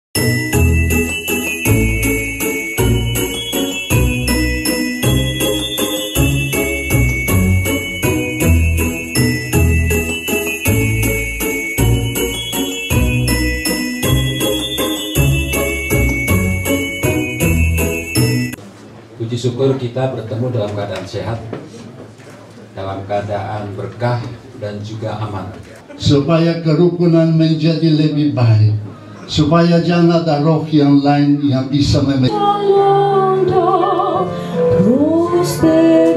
Puji syukur kita bertemu dalam keadaan sehat, dalam keadaan berkah dan juga aman. Supaya kerukunan menjadi lebih baik, supaya jangan ada roh yang lain yang bisa memecah.